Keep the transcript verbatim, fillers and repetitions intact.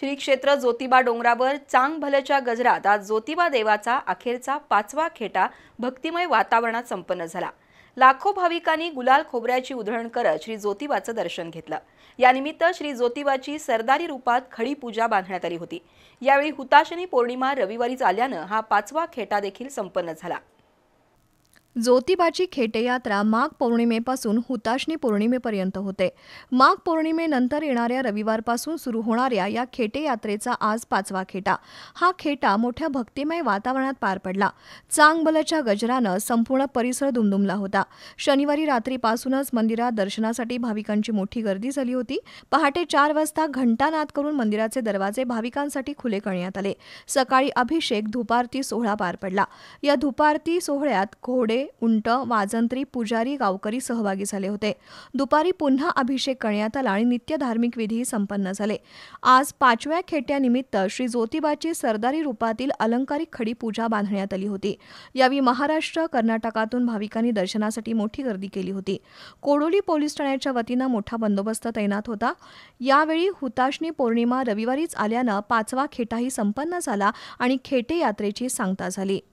श्री क्षेत्र ज्योतिबा डोंगरावर चांगभलच्या गजरात आज ज्योतिबा देवाचा अखेरचा पाचवा खेटा भक्तिमय वातावरणात संपन्न झाला। लाखो भाविकांनी गुलाल खोबऱ्याची उधळण करत श्री ज्योतिबाचं दर्शन घेतलं। यानिमित्त श्री ज्योतिबाची सरदारी रूपात खडी पूजा बांधण्यात आली होती। यावेळी हुताशनी पौर्णिमा रविवारीच आल्यानं हा पाचवा खेटा देखील संपन्न झाला। ज्योतिबाची खेटेयात्रा माघ पौर्णिमेपासून हुताशनी पौर्णिमेपर्यंत होते। माघ पौर्णिमेनंतर येणाऱ्या रविवारपासून सुरू होणाऱ्या या खेटेयात्रेचा आज पाचवा खेटा। हा खेटा मोठ्या भक्तिमय वातावरणात पार पडला। चांगभलच्या गजरानं संपूर्ण परिसर दुमदुमला होता। शनिवारी रात्रीपासूनच मंदिरात दर्शनासाठी भाविकांची मोठी गर्दी झाली होती। पहाटे चार वाजता घंटानाद करून मंदिराचे दरवाजे भाविकांसाठी खुले करण्यात आले। सकाळी अभिषेक धुपारती सोहळा पार पडला। या धुपारती सोहळ्यात घोडे, उंट, वाजंत्री, पुजारी, गावकरी सहभागी झाले होते। दुपारी पुन्हा अभिषेक करण्यात आला आणि नित्य धार्मिक विधी संपन्न झाले। आज पाचव्या खेट्यानिमित्त श्री ज्योतिबाची सरदारी रूपातील अलंकारिक खडी पूजा बांधण्यात आली होती। यावेळी महाराष्ट्र, कर्नाटकातून भाविकांनी दर्शनासाठी मोठी गर्दी केली होती। कोडोली पोलीस ठाण्याच्या वतीनं मोठा बंदोबस्त तैनात होता। यावेळी हुताशनी पौर्णिमा रविवारीच आल्यानं पाचवा खेटाही संपन्न झाला आणि खेटे यात्रेची सांगता झाली।